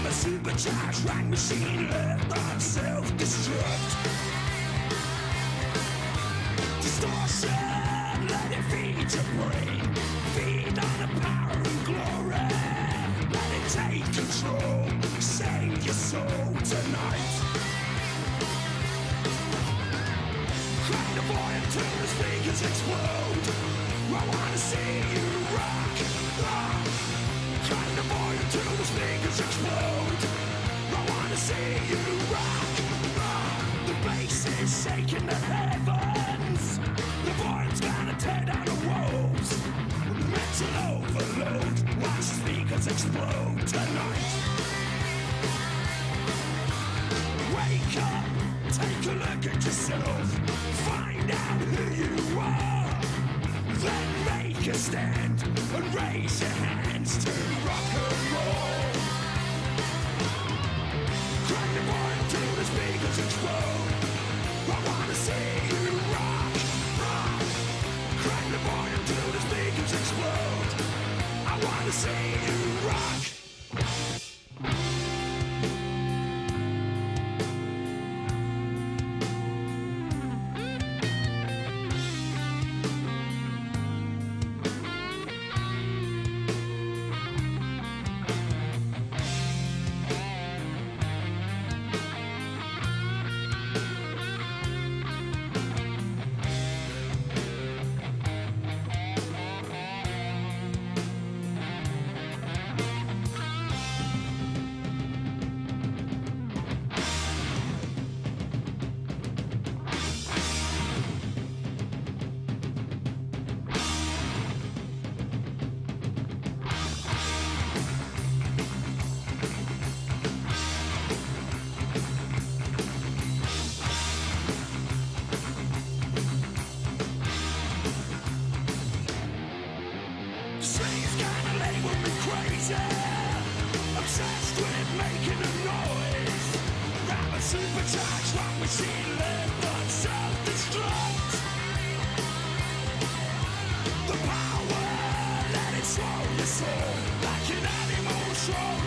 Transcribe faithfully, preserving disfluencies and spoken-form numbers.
Supercharged rank machine left on self-destruct. Distortion, let it feed your brain. Feed on the power and glory. Let it take control. Save your soul tonight. Crack the void until the speakers explode. I wanna see you rock. Ah. Crack the void until the speakers explode. I wanna see you rock. Ah. The bass is shaking the heavens. The void's gonna tear down the walls. Mental overload. Watch the speakers explode tonight. Wake up, take a look at yourself. Find out who you are. Then make a stand and raise your hands to rock and roll. Crack the void till the speakers explode. I wanna see you rock, rock. Crack the void until the speakers explode. I wanna see you rock. Obsessed with making a noise. I'm a supercharged rock machine left on self-destruct. The power, let it slow your soul like an animal show.